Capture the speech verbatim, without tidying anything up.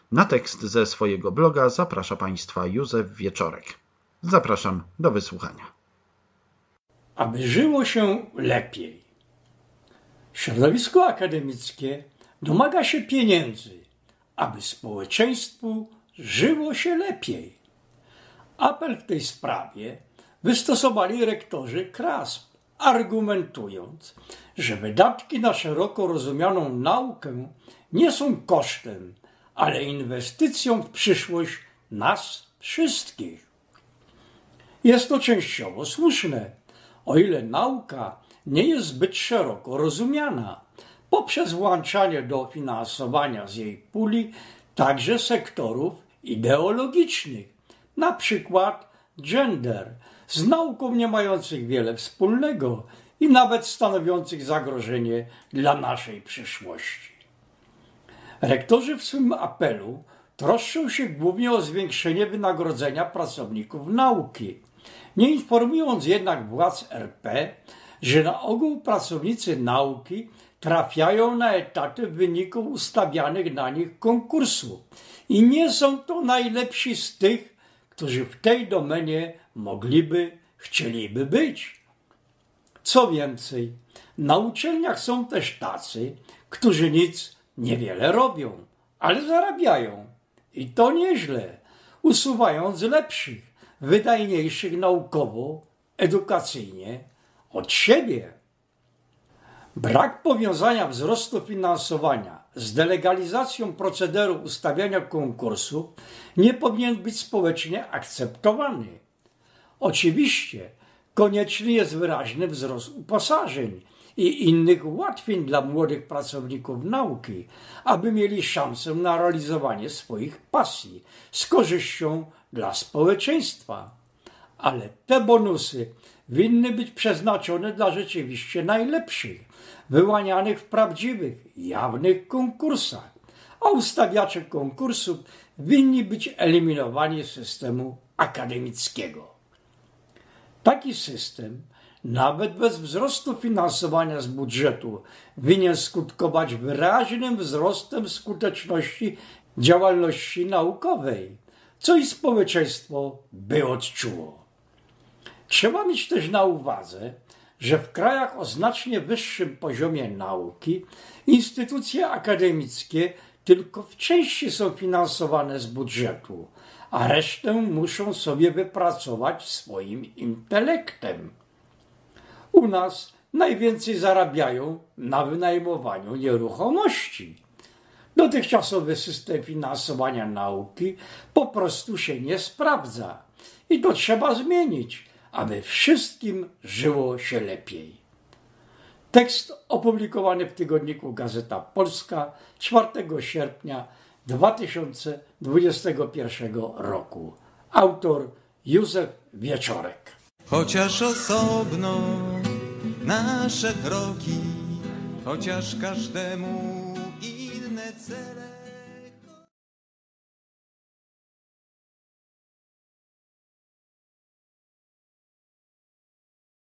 Na tekst ze swojego bloga zaprasza Państwa Józef Wieczorek. Zapraszam do wysłuchania. Aby żyło się lepiej. Środowisko akademickie domaga się pieniędzy, aby społeczeństwu żyło się lepiej. Apel w tej sprawie wystosowali rektorzy K R A S P, argumentując, że wydatki na szeroko rozumianą naukę nie są kosztem, ale inwestycją w przyszłość nas wszystkich. Jest to częściowo słuszne, o ile nauka nie jest zbyt szeroko rozumiana, poprzez włączanie do finansowania z jej puli także sektorów ideologicznych, na przykład gender, z nauką nie mających wiele wspólnego i nawet stanowiących zagrożenie dla naszej przyszłości. Rektorzy w swym apelu troszczą się głównie o zwiększenie wynagrodzenia pracowników nauki, nie informując jednak władz R P, że na ogół pracownicy nauki trafiają na etaty w wyniku ustawianych na nich konkursów i nie są to najlepsi z tych, którzy w tej domenie mogliby, chcieliby być. Co więcej, na uczelniach są też tacy, którzy nic niewiele robią, ale zarabiają i to nieźle, usuwając lepszych, wydajniejszych naukowo, edukacyjnie od siebie. Brak powiązania wzrostu finansowania z delegalizacją procederu ustawiania konkursów nie powinien być społecznie akceptowany. Oczywiście konieczny jest wyraźny wzrost uposażeń i innych ułatwień dla młodych pracowników nauki, aby mieli szansę na realizowanie swoich pasji z korzyścią dla społeczeństwa. Ale te bonusy winny być przeznaczone dla rzeczywiście najlepszych, wyłanianych w prawdziwych, jawnych konkursach, a ustawiacze konkursów winni być eliminowani z systemu akademickiego. Taki system, nawet bez wzrostu finansowania z budżetu, winien skutkować wyraźnym wzrostem skuteczności działalności naukowej, co i społeczeństwo by odczuło. Trzeba mieć też na uwadze, że w krajach o znacznie wyższym poziomie nauki instytucje akademickie tylko w części są finansowane z budżetu, a resztę muszą sobie wypracować swoim intelektem. U nas najwięcej zarabiają na wynajmowaniu nieruchomości. Dotychczasowy system finansowania nauki po prostu się nie sprawdza i to trzeba zmienić, aby wszystkim żyło się lepiej. Tekst opublikowany w tygodniku Gazeta Polska czwartego sierpnia dwa tysiące dwudziestego pierwszego roku. Autor Józef Wieczorek. Chociaż osobno nasze drogi, chociaż każdemu inne cele.